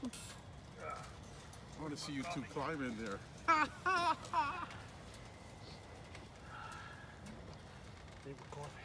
I want to see you two climb in there. They were coughing.